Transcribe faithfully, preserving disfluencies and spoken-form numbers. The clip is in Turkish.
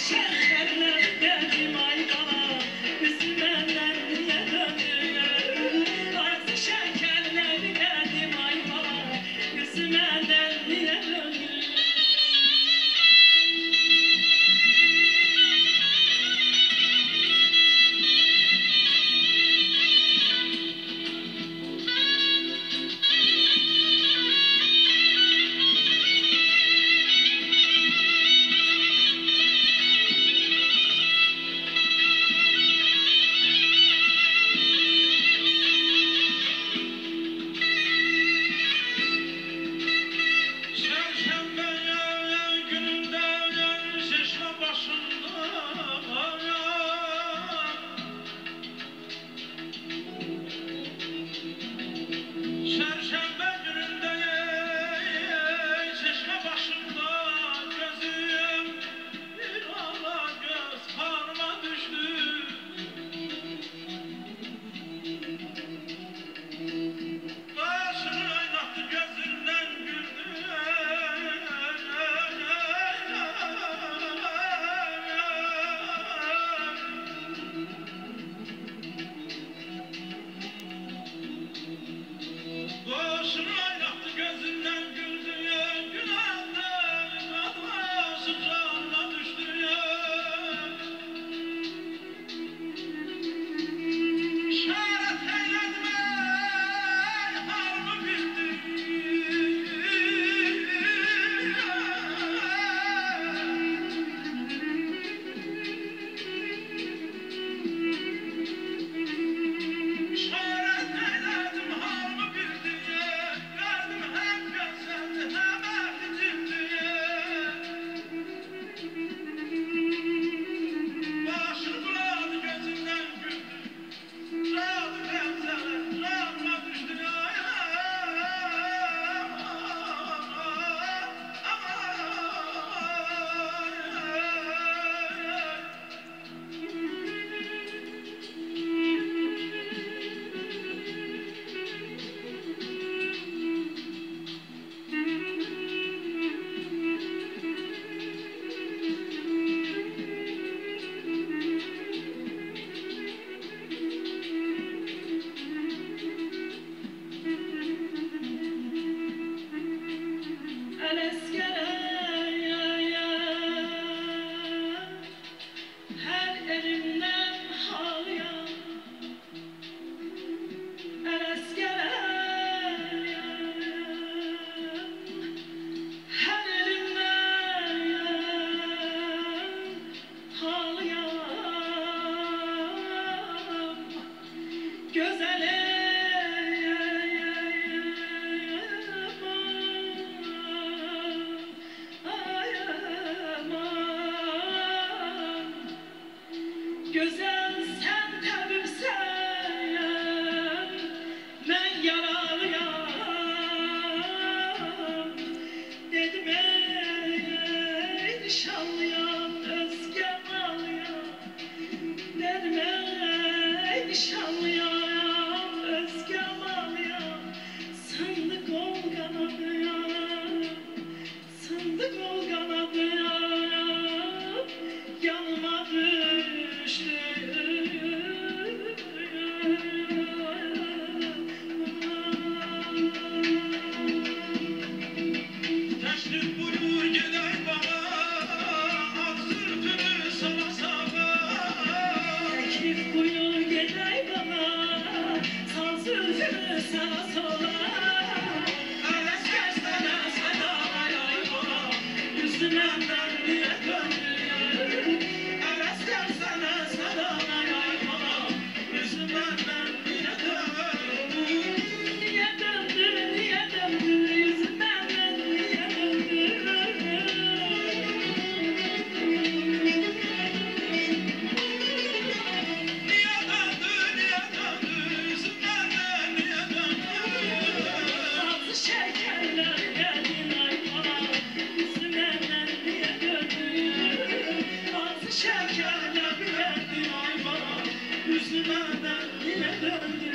Güzel sen tabipsen, ben yaralıyam. Dedim ey nişanlıyam, özgem alıyam. Dedim ey nişanlıyam, özgem alıyam. Sandık ol kanadıyam, sandık ol kanadıyam. Yanıma düştü. Teşrif buyur gelen bana, ak zülfünü sana sana. Teşrif buyur gelen bana, sal zülfünü sana sola. Esker sana sana ayay bana, Yüzüme ben niye döndürüyorum? esker sana sana ayay bana, yüzüme ben niye dönüyorum? Niye döndü, niye döndü? Yüzüme ben niye döndü? Niye döndü, niye döndü, yüzüme ben niye döndü? Bazı şekerler geldin ay bana, yüzüme ben niye döndü? Bazı şekerler geldin ay bana, yüzüme ben niye döndü?